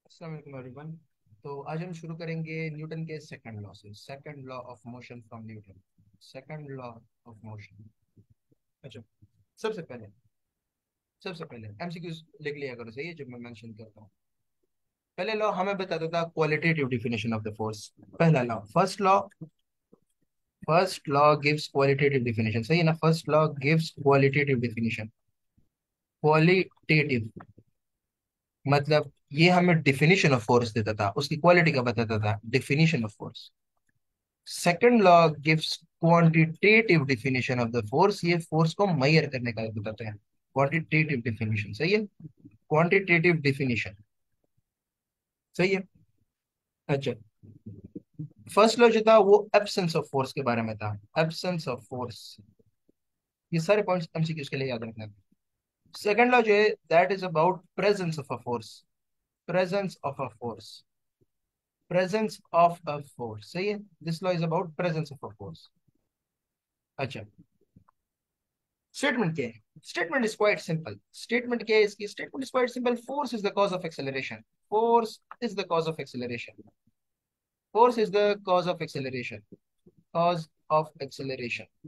अस्सलाम वालेकुम एवरीवन। तो आज हम शुरू करेंगे न्यूटन के सेकंड लॉ से। Second law of motion from Newton. Second law of motion. अच्छा, सबसे पहले सबसे पहले एमसीक्यूज लिख लिया करो, सही है, जब मैं मेंशन करता हूँ। पहले लॉ हमें बताता था qualitative definition of the force. पहला law, first law gives qualitative definition, सही है ना। First law gives qualitative definition. Qualitative मतलब ये हमें डिफिनेशन ऑफ फोर्स देता था, उसकी क्वालिटी का बताता था, definition of force. Second law gives quantitative definition of the force, ये फोर्स को मेजर करने का बताते हैं। क्वांटिटेटिव डिफिनेशन, सही है। क्वांटिटेटिव डिफिनेशन, सही है। अच्छा, फर्स्ट लॉ जो था वो एब्सेंस ऑफ फोर्स के बारे में था। एब्सेंस ऑफ फोर्स, ये सारे पॉइंट्स एमसीक्यूज के लिए याद रखना है। सेकंड लॉ जो है that is about presence of a force. Presence of a force, presence of a force, सही है। This law is about presence of a force. अच्छा, स्टेटमेंट क्या है? Statement is quite simple. Statement क्या है इसकी? Statement is quite simple. Force is the cause of acceleration. Force is the cause of acceleration. Force is the cause of acceleration. Cause of acceleration.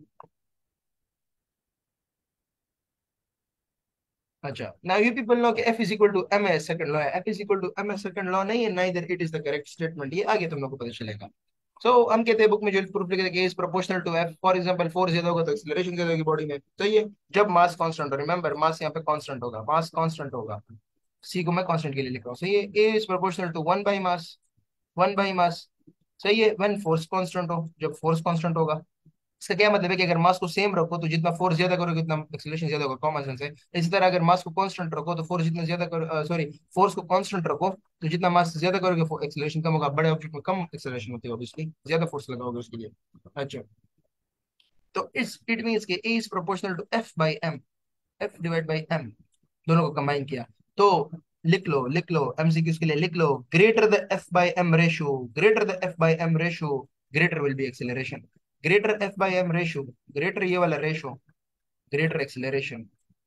अच्छा, now you people know कि F is equal to M S second law है। F is equal to M S second law नहीं है, neither it is the correct statement. ये आगे तुम लोग को पता चलेगा। सो हम कहते हैं बुक में जो प्रूफ लिखते हैं कि is proportional to F। For example force ज्यादा होगा तो एक्सेलरेशन ज्यादा होगी बॉडी में, तो ये जब मास कांस्टेंट हो, रिमेंबर मास यहाँ पे कांस्टेंट होगा, मास कांस्टेंट होगा। सी को मैं कांस्टेंट के लिए लिख रहा हूँ, सही है। A is proportional to one by mass, one by mass, सही है। व्हेन फोर्स कांस्टेंट हो, जब फोर्स कांस्टेंट होगा। इसका क्या मतलब है कि अगर मास को सेम रखो तो जितना फोर्स ज्यादा करोगे उतना एक्सेलरेशन ज्यादा होगा, कॉमन सेंस है। इसी तरह अगर मास को कांस्टेंट रखो तो फोर्स जितना ज्यादा करो, सॉरी, फोर्स को कांस्टेंट रखो तो जितना मास ज्यादा करोगे एक्सेलरेशन कम होगा। बड़े ऑब्जेक्ट में कम एक्सेलरेशन होती है, ऑब्वियसली ज्यादा फोर्स लगाओगे उसके लिए। अच्छा, तो इट मींस कि A is proportional to F by M. F divide by M, दोनों को कंबाइन किया तो लिख लो एमसीक्यूज के लिए लिख लो, greater the F by M ratio, greater the F by M ratio, greater will be acceleration. Greater F by M ratio, greater ये वाला ratio, greater acceleration.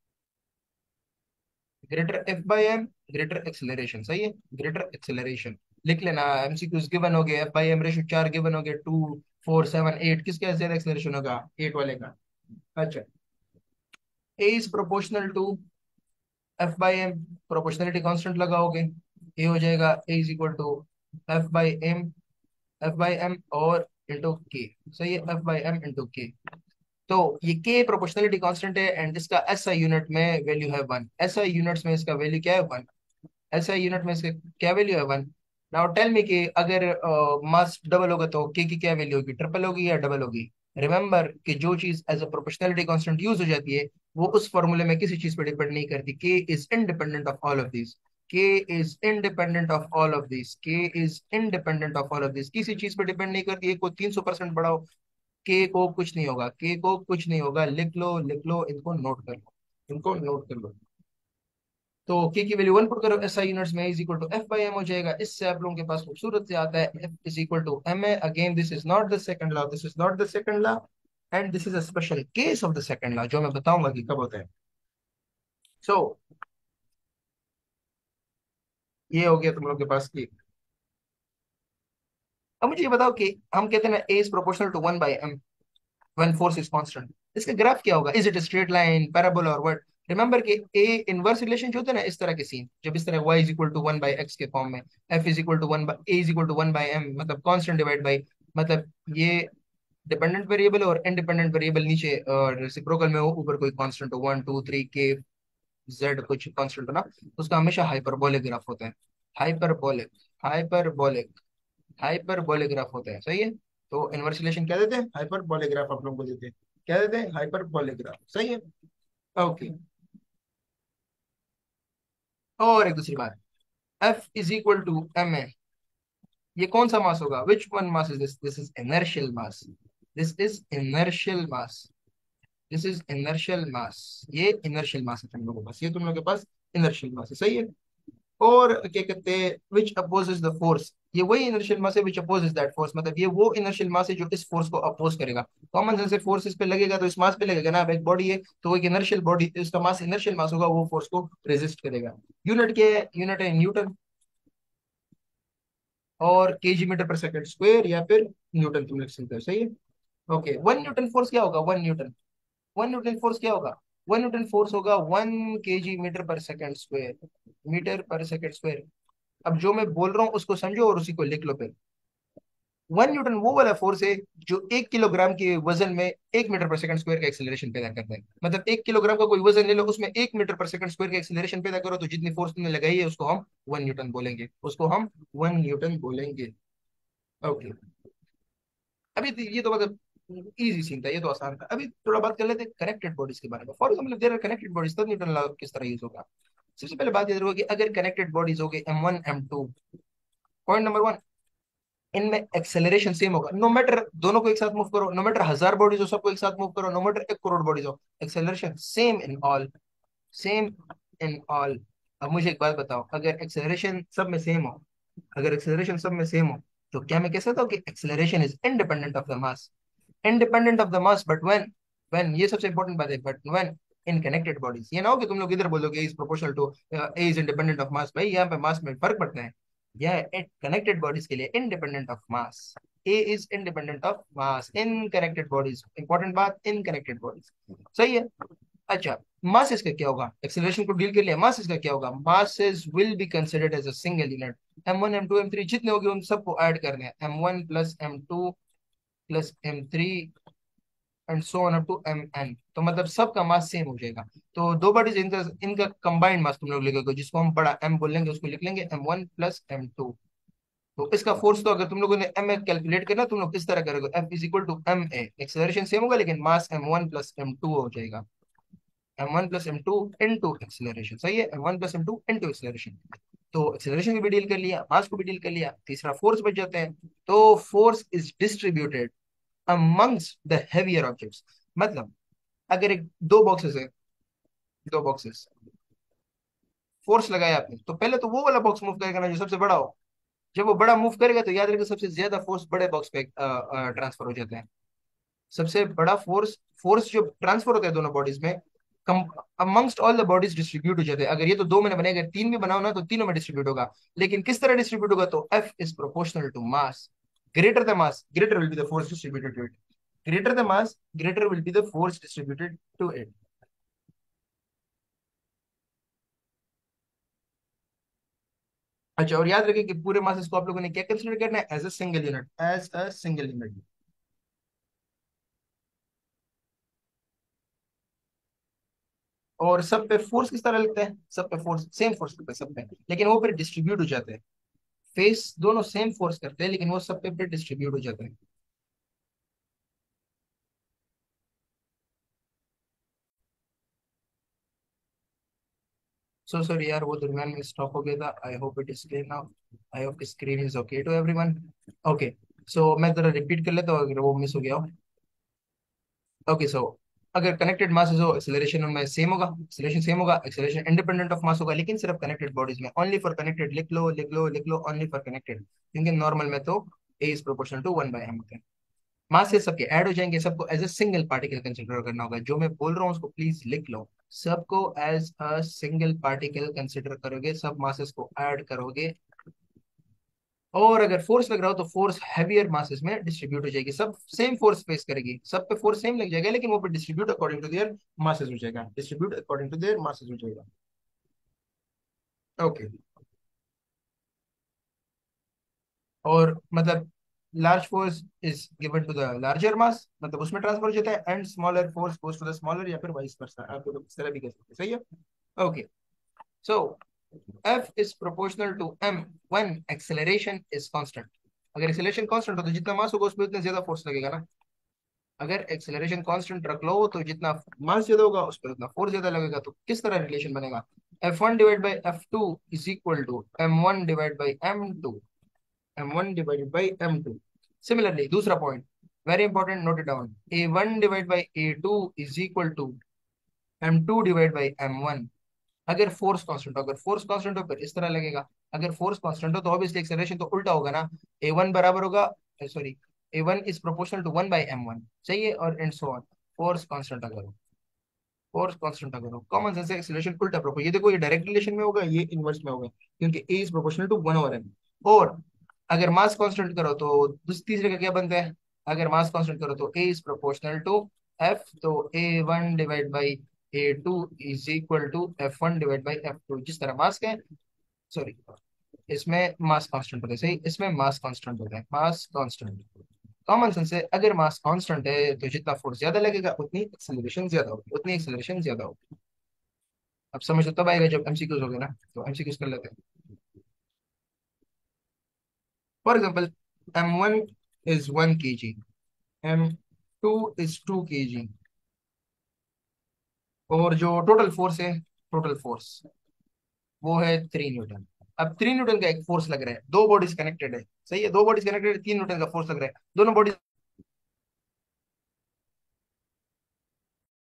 Greater F by M, greater acceleration, सही है। Greater acceleration लिख लेना। MCQs given हो गए, F by M ratio 4 given हो गए, 2 4 7 8, किसका ज्यादा एक्सेलरेशन होगा? 8 वाले का। अच्छा, A is proportional to F by M, proportionality constant लगाओगे, ए हो जाएगा A is equal to F by M, F by M और इंटू के, सही है। एफ बाई एम इंटू के। तो ये के प्रोपोर्शनलिटी कांस्टेंट है एंड इसका एसआई यूनिट में वैल्यू है 1। एसआई यूनिट्स में इसका वैल्यू क्या है? 1। एसआई यूनिट में इसका क्या वैल्यू है? 1। नाउ टेल मी कि अगर मास डबल होगा तो के की क्या वैल्यू होगी? ट्रिपल होगी या डबल होगी? रिमेंबर कि जो चीज as a proportionality constant use हो जाती है वो उस फॉर्मूले में किसी चीज पर डिपेंड नहीं करती। K is independent of all of this. K is independent of all of this. K is independent of all of this, किसी चीज पर डिपेंड नहीं करती है। को 300% बढ़ाओ, के को कुछ नहीं होगा, के को कुछ नहीं होगा। लिख लो, इनको नोट कर लो, इनको नोट कर लो। तो के की वैल्यू 1 पुट करो एसआई यूनिट्स में, is equal to F by M हो जाएगा। इससे आप लोगों के पास खूबसूरत से आता है F is equal to M A. Again this is not the second law, this is not the second law and this is a special case of the second law जो मैं बताऊंगा कि कब होता है। सो ये हो गया तुम लोग के पास की। अब मुझे ये बताओ कि हम कहते हैं ना A is proportional to 1 by M when force is constant. इसका ग्राफ क्या होगा? Is it straight line, parabola और व्हाट? रिमेंबर कि ए इनवर्स रिलेशन जो होता है ना, इस तरह के सीन, जब इस तरह y is equal to 1 by X के फॉर्म में, f is equal to 1 by A is equal to 1 by M, मतलब कांस्टेंट डिवाइड बाई, मतलब ये डिपेंडेंट वेरिएबल और इंडिपेंडेंट वेरिएबल नीचे और रेसिप्रोकल में हो, ऊपर कोई कांस्टेंट हो 1 2 3 के जेड कुछ कांस्टेंट हो ना, तो उसका हमेशा हाइपरबोलिक ग्राफ होता है। हाइपरबोलिक, हाइपरबोलिक, हाइपरबोलिक ग्राफ होता है, सही है। तो इनवर्स रिलेशन क्या देते हैं? हाइपरबोलिक ग्राफ आप लोगों को देते हैं। क्या देते हैं? हाइपरबोलिक ग्राफ, सही है। ओके, और एक दूसरी बात, F is equal to M A, ये कौन सा मास होगा? Which one mass is this? This is inertial mass, this is inertial mass, this is inertial mass. ये इनर्शियल मास है तुम लोगों के पास, ये तुम लोगों के पास इनर्शियल मास है, सही है। और क्या कहते हैं, विच अपोजेस द फोर्स, ये वही इनर्शियल मास है विच अपोजेस दैट फोर्स, मतलब ये वो इनर्शियल मास है जो इस फोर्स को अपोज करेगा। कॉमन सेंस से फोर्स इस पे लगेगा तो इस मास पे लगेगा ना। अब एक बॉडी है तो वो एक इनर्शियल बॉडी, उसका मास इनर्शियल मास होगा, वो फोर्स को रेजिस्ट करेगा। यूनिट क्या है? यूनिट है न्यूटन। और केजी मीटर पर सेकंड स्क्वायर या फिर न्यूटन तुम लिख सकते हो, सही है। ओके, 1 न्यूटन फोर्स क्या होगा, 1 न्यूटन, 1 न्यूटन फोर्स क्या होगा, 1 न्यूटन फोर्स होगा 1 केजी मीटर पर सेकंड स्क्वायर, मीटर पर सेकंड स्क्वायर। अब जो मैं बोल रहा हूँ उसको समझो और उसी को लिख लो फिर। 1 न्यूटन वो वाला फोर्स है जो 1 किलोग्राम के वजन में 1 मीटर पर सेकंड स्क्वायर का एक्सेलरेशन पैदा करता है। मतलब 1 किलोग्राम का कोई वजन ले लो, उसमें 1 मीटर पर सेकंड स्क्वायर का एक्सेलरेशन पैदा करो, तो जितनी फोर्स तुमने लगाई है उसको हम 1 न्यूटन बोलेंगे, उसको हम 1 न्यूटन बोलेंगे। ओके, अभी ये तो मतलब इजी सीन था, ये तो आसान था। अभी थोड़ा बात कर लेते हैं कनेक्टेड बॉडीज के बारे में। For example there are connected bodies, तब न्यूटन लॉ किस तरह यूज होगा। सबसे पहले बात ये रखो कि अगर कनेक्टेड बॉडीज हो गए M1 M2, point number one, इनमें एक्सेलरेशन सेम होगा। नो मैटर दोनों को एक साथ मूव करो, नो मैटर 1000 बॉडीज हो सबको एक साथ मूव करो, नो मैटर 1 करोड़ बॉडीज हो, acceleration same in all, same in all. अब मुझे एक बात बताओ, अगर एक्सेलरेशन सब में सेम हो, अगर एक्सेलरेशन सब में सेम हो, तो क्या मैं कह सकता हूँ कि acceleration is independent of the mass, independent of the mass, but when ये सबसे इंपॉर्टेंट बात है, but when in connected bodies. ये ना हो कि तुम लोग इधर बोलोगे is proportional to A is independent of mass, भाई यहाँ पे मास में फर्क पड़ता है। यह कनेक्टेड बॉडीज के लिए independent of mass, A is independent of mass in connected bodies, important बात, इन कनेक्टेड बॉडीज, सही है। अच्छा, मास इसका क्या होगा, एक्सेलरेशन को डील कर लिया, मास इसका क्या होगा, masses will be considered as a single unit. M1 M2 M3 जितने होंगे उन सबको ऐड करने हैं, M1 + M2 + M3 and so on up to Mn, तो मतलब सबका मास सेम हो जाएगा। तो दो बॉडीज, इनका कंबाइंड मास तुम लोग लिखोगे, जिसको हम बड़ा M बोल लेंगे, उसको लिख लेंगे M1 + M2। तो इसका फोर्स, तो अगर तुम लोगों ने M कैलकुलेट करना, तुम लोग किस तरह करोगे, F = Ma, एक्सेलरेशन सेम होगा लेकिन मास M1 + M2 हो जाएगा, M1 + M2 इंटू एक्सेलरेशन, सही है, M1 + M2 इंटू एक्सेलरेशन। तो एक्सेलरेशन को भी डील कर लिया, मास को भी डील कर लिया, तीसरा फोर्स बच जाता है। तो force is distributed amongst the heavier objects। मतलब अगर एक दो बॉक्सेस है, दो बॉक्सेस, फोर्स लगाया आपने, तो पहले तो वो वाला बॉक्स मूव करेगा ना जो सबसे बड़ा हो। जब वो बड़ा मूव करेगा तो याद रखिए सबसे ज्यादा फोर्स बड़े बॉक्स पे ट्रांसफर हो जाता है। सबसे बड़ा फोर्स, फोर्स जो ट्रांसफर होता है दोनों बॉडीज में, amongst all the bodies distribute हो जाते हैं। अगर ये तो दो मैंने बनाए, अगर तीन भी बनाओ ना तो तीनों में डिस्ट्रीब्यूट होगा। लेकिन किस तरह डिस्ट्रीब्यूट होगा, तो F is proportional to mass, greater the mass greater will be the force distributed to it, greater the mass greater will be the force distributed to it। अच्छा, और याद रखिए कि पूरे मासेस को आप लोगों ने क्या कंसिडर करना है, as a single unit, as a single unit. और सब पे फोर्स किस तरह लगता है, सब पे फोर्स सेम फोर्स लगता है सब पे, लेकिन वो फिर डिस्ट्रीब्यूट हो जाते हैं। फेस दोनों सेम फोर्स करते हैं लेकिन वो सब पे फिर डिस्ट्रीब्यूट हो जाते हैं। सो सॉरी यार, वो दरम्यान में स्टॉप हो गया था। I hope it is clear now, I hope screen is okay to everyone. Okay, so मैं जरा रिपीट कर लेता हूँ अगर वो मिस हो गया हो। ओके, सो अगर कनेक्टेड मासेस हो, एक्सेलरेशन उनमें सेम होगा, एक्सेलरेशन सेम होगा, एक्सेलरेशन इंडिपेंडेंट ऑफ मास होगा, लेकिन सिर्फ कनेक्टेड बॉडीज में, ओनली फॉर कनेक्टेड, लिख लो लिख लो लिख लो, ओनली फॉर कनेक्टेड, क्योंकि नॉर्मल में तो A is proportional to 1/m होता है। मासेस सबके ऐड हो जाएंगे, सबको as a single particle consider करना होगा। जो मैं बोल रहा हूँ उसको प्लीज लिख लो, सबको as a single particle consider करोगे, सब मासेस को ऐड करोगे। और अगर फोर्स लग रहा हो तो फोर्स हैवियर मासेस में डिस्ट्रीब्यूट हो जाएगी, सब सेम फोर्स फेस करेगी, सब पे फोर्स सेम लग जाएगा, लेकिन वो पे distribute according to their masses हो जाएगा, distribute according to their masses हो जाएगा। ओके, और मतलब large force is given to the larger mass, मतलब उसमें ट्रांसफर हो जाता है, and smaller force goes to the smaller, या फिर वाइस वर्सा, आप लोग इस तरह भी कह सकते हैं, सही है। Okay, so F is proportional to M when acceleration is constant। अगर एक्सेलरेशन कांस्टेंट हो तो जितना मास होगा उसमें उतना ज्यादा फोर्स लगेगा ना। अगर एक्सेलरेशन कांस्टेंट रख लो तो जितना मास ज्यादा होगा उस पर उतना फोर्स ज्यादा लगेगा। तो किस तरह रिलेशन बनेगा, F1/F2 = M1/M2, M1/M2। सिमिलरली दूसरा point, very important, note it down, A1/A2 = M2/M1। अगर फोर्स कांस्टेंट हो, अगर फोर्स कांस्टेंट हो फिर इस तरह लगेगा। अगर फोर्स कांस्टेंट हो तो ऑब्वियसली एक्सेलरेशन तो उल्टा होगा ना, A1 बराबर होगा, sorry, A1 is proportional to 1/m1, सही है, और and so on. Force constant अगर हो, फोर्स कांस्टेंट अगर हो, कॉमन सेंस से एक्सेलरेशन उल्टा प्रोपोर्शनल, ये देखो ये डायरेक्ट रिलेशन में होगा, ये इनवर्स में होगा, क्योंकि A is proportional to 1/m। और अगर मास कांस्टेंट करो तो तीसरे का क्या बनता है? अगर मास कांस्टेंट करो तो A is proportional to F, तो A1 divide by A2 is equal to F1 divide by F2। जिस तरह मास का, सॉरी, इसमें मास कांस्टेंट होता है, सही, इसमें मास कांस्टेंट होता है, मास कांस्टेंट। कॉमन सेंस है, अगर मास कांस्टेंट है तो जितना फोर्स ज्यादा लगेगा उतनी एक्सेलरेशन ज्यादा होगी, उतनी एक्सेलरेशन ज्यादा होगी। अब समझ तो तब आएगा जब एमसीक्यूज हो गए ना। तो एमसीक्यूज कर लेते हैं। For example, M1 is 1 kg, M2 is 2 kg, और जो टोटल फोर्स है, टोटल फोर्स वो है 3 न्यूटन। अब 3 न्यूटन का एक फोर्स लग रहा है, दो बॉडीज कनेक्टेड है, सही है, दो बॉडीज कनेक्टेड है, 3 न्यूटन का फोर्स लग रहा है, दोनों बॉडीज